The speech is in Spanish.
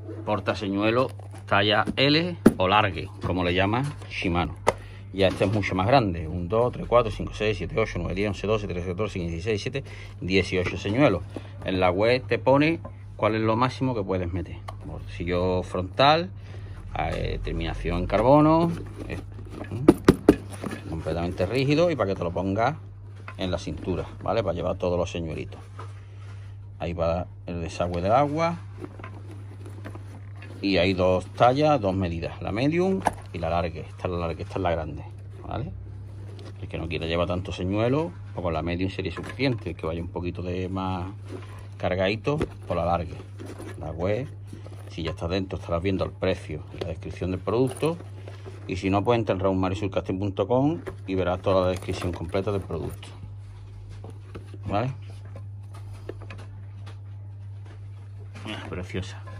portaseñuelo talla L o largue, como le llama Shimano. Ya este es mucho más grande, 1, 2, 3, 4, 5, 6, 7, 8, 9, 10, 11, 12, 13, 14, 15, 16, 17, 18 señuelos. En la web te pone cuál es lo máximo que puedes meter. Bolsillo frontal, terminación en carbono, completamente rígido, y para que te lo pongas en la cintura, ¿vale? Para llevar todos los señuelitos. Ahí va el desagüe del agua. Y hay dos tallas, dos medidas, la medium y la larga. Esta es la larga, esta es la grande, ¿vale? El que no quiera llevar tanto señuelo, o con la medium sería suficiente. El que vaya un poquito de más cargadito, por la larga. La web, si ya estás dentro, estarás viendo el precio y la descripción del producto. Y si no, pues entra en raumarisulcasting.com y verás toda la descripción completa del producto, ¿vale? Mira, preciosa.